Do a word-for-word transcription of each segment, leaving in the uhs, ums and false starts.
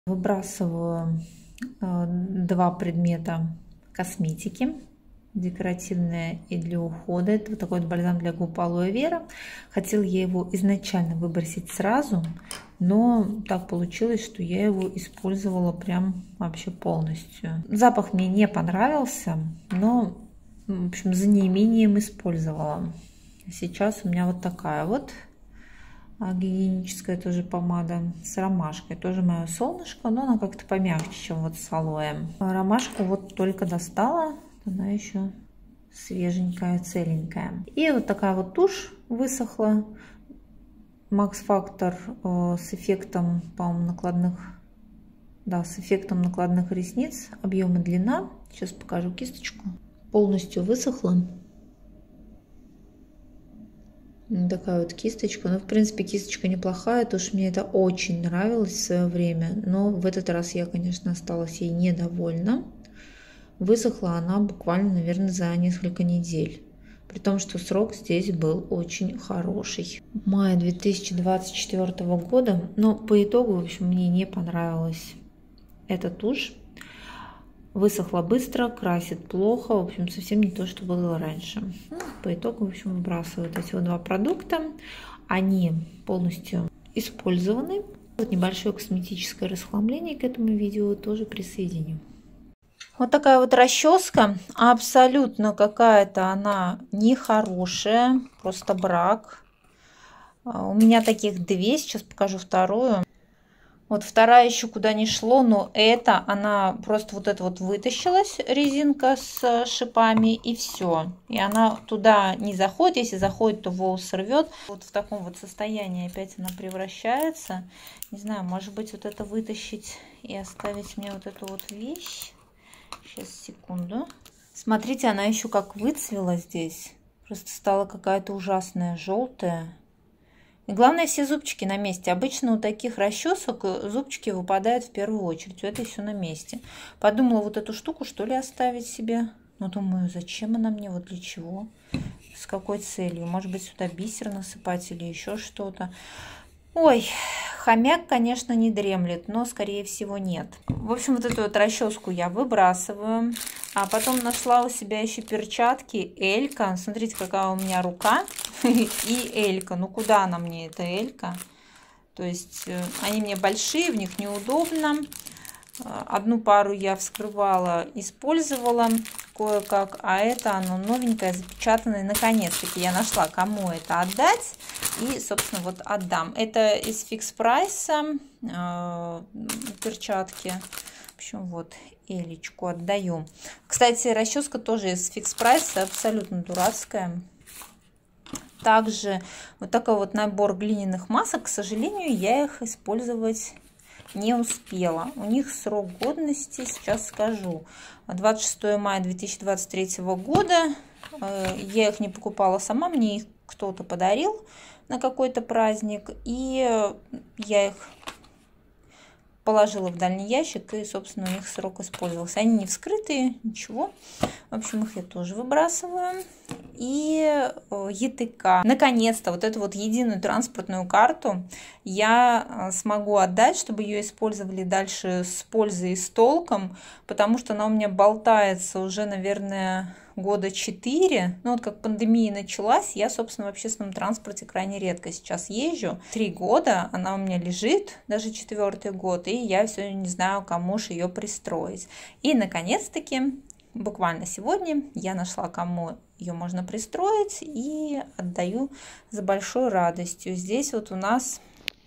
Выбрасываю два предмета косметики, декоративные и для ухода. Это вот такой вот бальзам для губ алоэ вера. Хотела я его изначально выбросить сразу, но так получилось, что я его использовала прям вообще полностью. Запах мне не понравился, но, в общем, за неимением использовала. Сейчас у меня вот такая вот гигиеническая тоже помада с ромашкой, тоже мое солнышко, но она как-то помягче, чем вот с алоэ. Ромашку вот только достала, она еще свеженькая, целенькая. И вот такая вот тушь высохла, Max Factor э, с эффектом, по-моему, накладных, да, с эффектом накладных ресниц, объем и длина. Сейчас покажу кисточку. Полностью высохла. Такая вот кисточка. Ну, в принципе, кисточка неплохая, потому что мне это очень нравилось в свое время. Но в этот раз я, конечно, осталась ей недовольна. Высохла она буквально, наверное, за несколько недель. При том, что срок здесь был очень хороший. Мая две тысячи двадцать четвёртого года. Но по итогу, в общем, мне не понравилась эта тушь. Высохла быстро, красит плохо, в общем, совсем не то, что было раньше. Ну, по итогу, в общем, выбрасываю вот эти вот два продукта. Они полностью использованы. Вот небольшое косметическое расхламление к этому видео тоже присоединю. Вот такая вот расческа. Абсолютно какая-то она нехорошая, просто брак. У меня таких две, сейчас покажу вторую. Вот вторая еще куда не шло, но эта, она просто вот это вот вытащилась, резинка с шипами, и все. И она туда не заходит, если заходит, то волос рвет. Вот в таком вот состоянии опять она превращается. Не знаю, может быть, вот это вытащить и оставить мне вот эту вот вещь. Сейчас, секунду. Смотрите, она еще как выцвела здесь. Просто стала какая-то ужасная, желтая. И главное, все зубчики на месте. Обычно у таких расчесок зубчики выпадают в первую очередь. У этой все на месте. Подумала вот эту штуку, что ли, оставить себе. Но думаю, зачем она мне, вот для чего? С какой целью? Может быть, сюда бисер насыпать или еще что-то. Ой, хомяк, конечно, не дремлет, но, скорее всего, нет. В общем, вот эту вот расческу я выбрасываю. А потом нашла у себя еще перчатки Элька. Смотрите, какая у меня рука. И Элька. Ну, куда она мне, эта Элька? То есть, они мне большие, в них неудобно. Одну пару я вскрывала, использовала кое-как, а это оно новенькое, запечатанное. Наконец-таки я нашла, кому это отдать. И, собственно, вот отдам. Это из Fix Price э, перчатки. В общем, вот Элечку отдаю. Кстати, расческа тоже из Fix Price, абсолютно дурацкая. Также вот такой вот набор глиняных масок. К сожалению, я их использовать не успела. У них срок годности, сейчас скажу, двадцать шестое мая две тысячи двадцать третьего года. Я их не покупала сама, мне их кто-то подарил на какой-то праздник, и я их положила в дальний ящик, и, собственно, у них срок использовался. Они не вскрытые, ничего. В общем, их я тоже выбрасываю. И ЕТК. Наконец-то вот эту вот единую транспортную карту я смогу отдать, чтобы ее использовали дальше с пользой и с толком, потому что она у меня болтается уже, наверное, года четыре. Ну вот как пандемия началась, я, собственно, в общественном транспорте крайне редко сейчас езжу. Три года она у меня лежит, даже четвертый год, и я все не знаю, кому же ее пристроить. И, наконец-таки, буквально сегодня я нашла, кому ее можно пристроить, и отдаю с большой радостью. Здесь вот у нас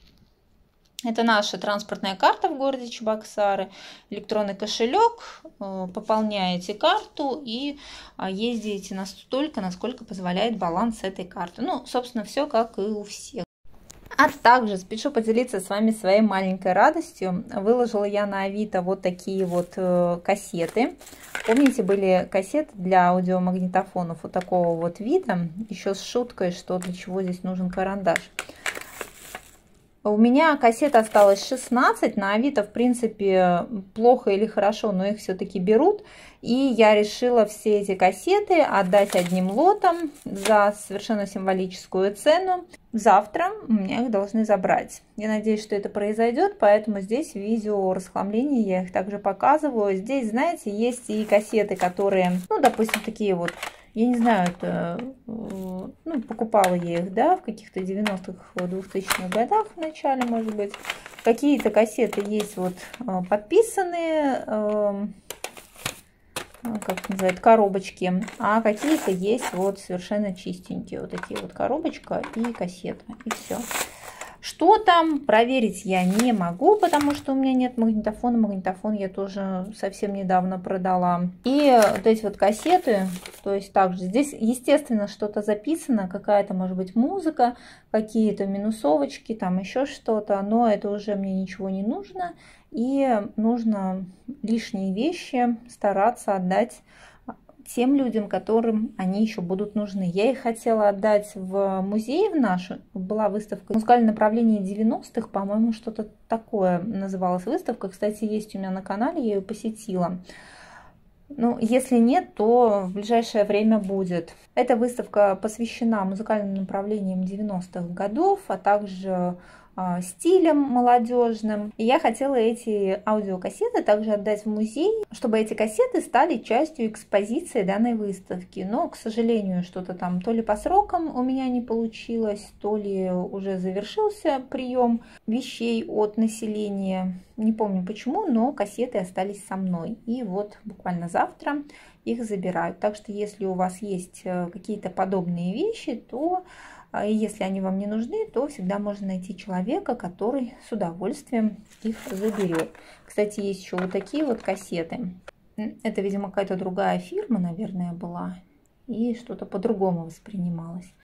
это наша транспортная карта в городе Чебоксары, электронный кошелек, пополняете карту и ездите настолько, насколько позволяет баланс этой карты. Ну, собственно, все как и у всех. А также спешу поделиться с вами своей маленькой радостью. Выложила я на Авито вот такие вот кассеты. Помните, были кассеты для аудиомагнитофонов вот такого вот вида. Еще с шуткой, что для чего здесь нужен карандаш. У меня кассет осталось шестнадцать, на Авито, в принципе, плохо или хорошо, но их все-таки берут. И я решила все эти кассеты отдать одним лотом за совершенно символическую цену. Завтра у меня их должны забрать. Я надеюсь, что это произойдет, поэтому здесь в видео расхламления я их также показываю. Здесь, знаете, есть и кассеты, которые, ну, допустим, такие вот. Я не знаю, это, ну, покупала я их, да, в каких-то девяностых, двухтысячных годах в начале, может быть. Какие-то кассеты есть вот подписанные, как это называют, коробочки, а какие-то есть вот совершенно чистенькие. Вот такие вот коробочка и кассета, и все. Что там, проверить я не могу, потому что у меня нет магнитофона. Магнитофон я тоже совсем недавно продала. И вот эти вот кассеты, то есть также здесь, естественно, что-то записано, какая-то, может быть, музыка, какие-то минусовочки, там еще что-то, но это уже мне ничего не нужно. И нужно лишние вещи стараться отдать тем людям, которым они еще будут нужны. Я их хотела отдать в музей в нашу. Была выставка «Музыкальное направление девяностых», по-моему, что-то такое называлась выставка. Кстати, есть у меня на канале, я ее посетила. Ну, если нет, то в ближайшее время будет. Эта выставка посвящена музыкальным направлениям девяностых годов, а также стилем молодежным. И я хотела эти аудиокассеты также отдать в музей, чтобы эти кассеты стали частью экспозиции данной выставки. Но, к сожалению, что-то там то ли по срокам у меня не получилось, то ли уже завершился прием вещей от населения. Не помню почему, но кассеты остались со мной. И вот буквально завтра их забирают. Так что если у вас есть какие-то подобные вещи, то и если они вам не нужны, то всегда можно найти человека, который с удовольствием их заберет. Кстати, есть еще вот такие вот кассеты. Это, видимо, какая-то другая фирма, наверное, была. И что-то по-другому воспринималось.